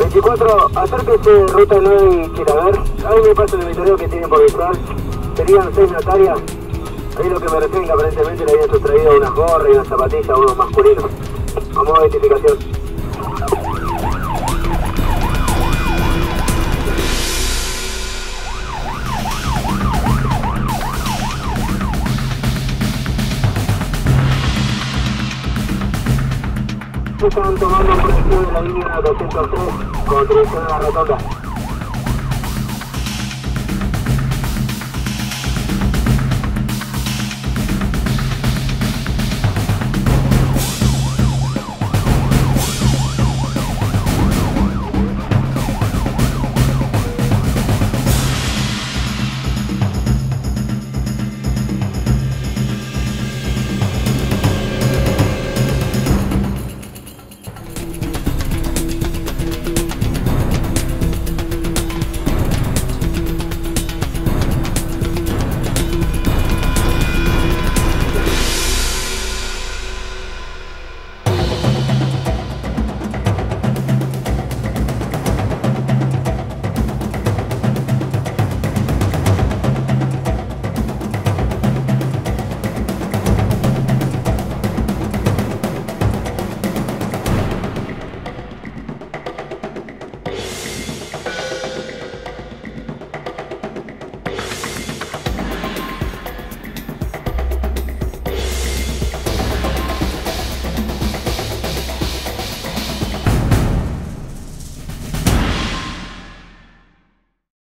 24, acérquese ruta 9 y Chilaver. Ahí me pasa el inventario que tiene por visual. Serían 6 notarias. Ahí lo que me refieren que aparentemente le habían sustraído unas gorras y unas zapatillas a unos masculinos. Vamos a identificación. Están tomando un colectivo de la línea 203 con dirección a la rotonda.